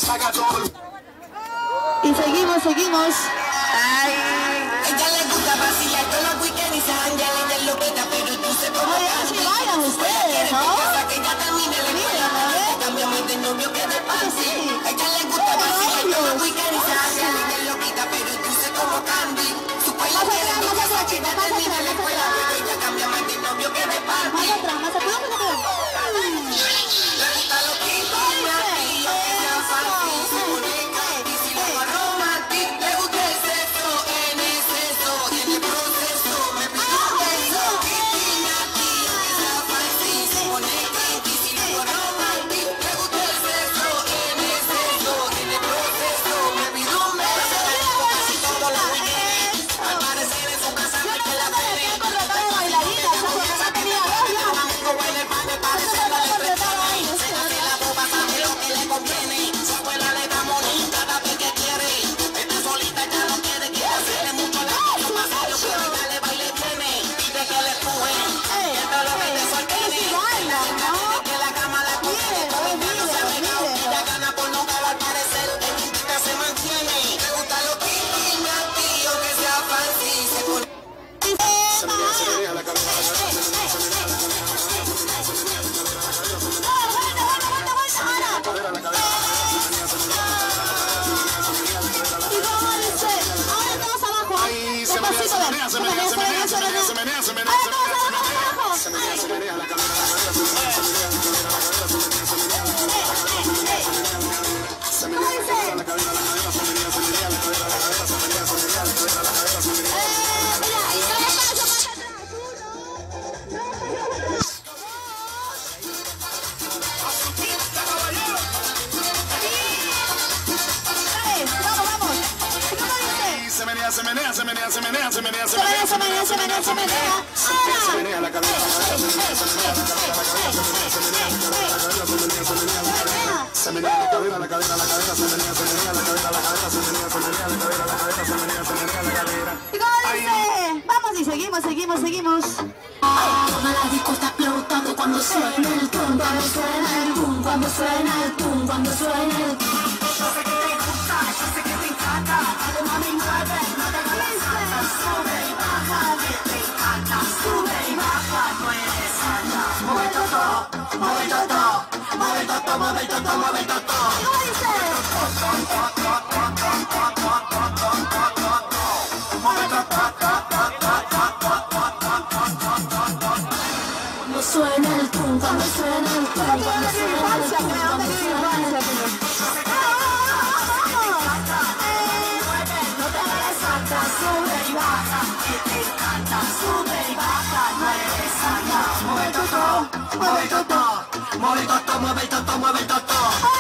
Y seguimos. Ay, ella le gusta vacilar todos los weekends y se janguea y es loquita, pero tú se como si bailan ustedes, ¿no? que ella termine la escuela, cambiamos de novio que de panty. Ella le gusta vacilar todos los weekends y se janguea y es loquita, pero tú se como Candy. Su escuela quiere mi casa que ella termine la escuela, pero ella cambia más de novio que de panty. Más atrás, más atrás. Le gusta lo que toma y yo que sea fácil, se pone candy, si le va romantic, le gusta el sexo, en exceso y en el proceso, me pido un beso, que tiene a ti, yo que sea fácil, se pone candy, si le va romantic, le gusta el sexo, en exceso y en el proceso, me pido un beso, casi todos los weekends, al parecer en su casa no hay que la tiene, su abuela le da money cada vez que quiere. Está solita, ya no quiere hacerle mucho la cosa más serio, pero dale baile tiene. Pide que le empujen, que todo lo que te sorprende. Que la cama la contiene, todo el mundo se ha pegado. Ella gana por no al parecer, en quinta se mantiene. Le gusta lo que tiene a ti, aunque sea fancy, se pone. Vamos y seguimos. Toda la disco está explotando cuando suena el tum, cuando suena el tum, cuando suena el tum, cuando suena el tum. Yo sé que te gusta, yo sé que te encanta, dale mami mueve, no te cansas, sube y baja, que te encanta, sube y baja, no eres santa. Mueve todo, mueve todo, mueve todo, mueve todo, mueve todo. ¿Cómo dice? Cuando suena el tum, cuando suena el tum, cuando suena el tum, cuando suena el tum. No te vayas santa, sube y baja, que te encanta, sube y baja, no eres santa. Mueve todo, mueve todo, mueve todo, mueve todo, mueve todo.